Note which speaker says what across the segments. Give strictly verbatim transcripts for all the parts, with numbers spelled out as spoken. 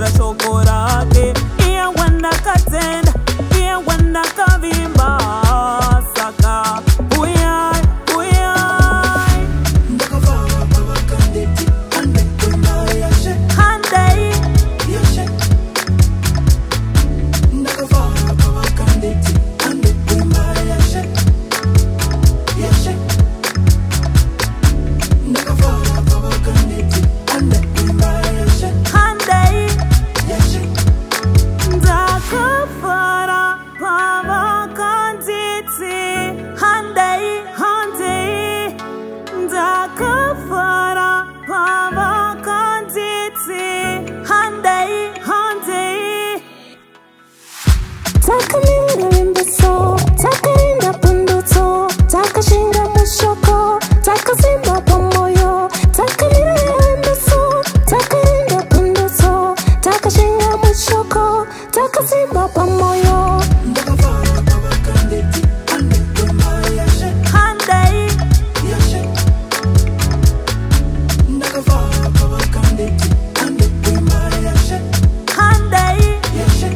Speaker 1: Kura shoko rake Iya wanda katenda Iya wanda kavimba Saka Uyai, uyai
Speaker 2: Ndakavara baba kanditi Ande kuna yashe
Speaker 1: Handei
Speaker 2: Yashe Ndakavara baba kanditi Ande kuna yashe Yashe Ndakavara baba kanditi Ande kuna yashe
Speaker 1: Handei
Speaker 2: Yashe
Speaker 1: Ndakavara baba kanditi Handei, handei Ndakavara baba kanditi Handei, handei
Speaker 3: Takalinda limbeso, takalinda punduto, takashinga mushoko, takazimba pamoyo, takalinda limbeso, takalinda punduto, takashinga mushoko, takazimba pamoyo.
Speaker 2: Ndakavara baba kanditi Ande kuna yashe
Speaker 1: Handei
Speaker 2: Yashe Ndakavara baba kanditi Ande kuna yashe
Speaker 1: Handei
Speaker 2: Yashe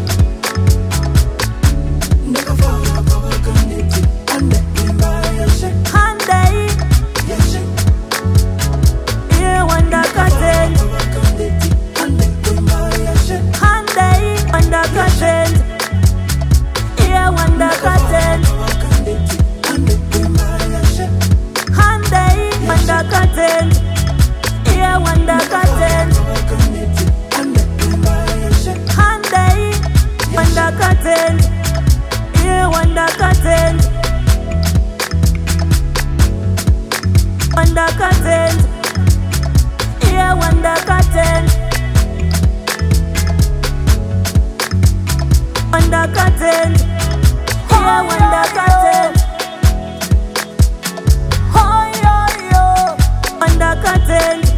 Speaker 2: Ndakavara baba kanditi Ande kuna yashe
Speaker 1: Handei
Speaker 2: Yashe
Speaker 1: Iye wanda katenda
Speaker 2: baba kanditi Ande kuna yashe
Speaker 1: Handei wanda katenda Iye wanda katenda
Speaker 2: baba kanditi Ande kuna yashe
Speaker 1: Handei wanda katenda Iye wanda katenda
Speaker 2: baba kanditi Ande kuna yashe
Speaker 1: Handei wanda katenda Iye wanda katenda Wanda katenda Iye wanda katenda Wanda katenda Iye wanda katenda Hoy yo yo Wanda katenda